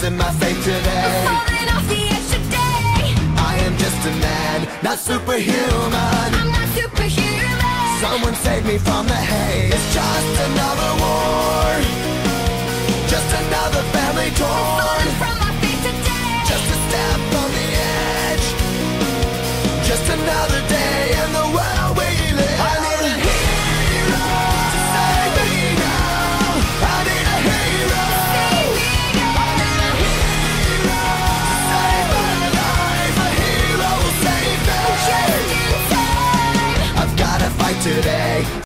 losing my faith today. Falling off the edge today. I am just a man, not superhuman. I'm not superhuman. Someone save me from the haze. It's just another war, just another family torn. Falling from my faith today. Just a step on the edge, just another day in the world we live. I need a hero to save me now. I need a hero. I need a hero to save my life. A hero will save me. Just in time. I've gotta fight today.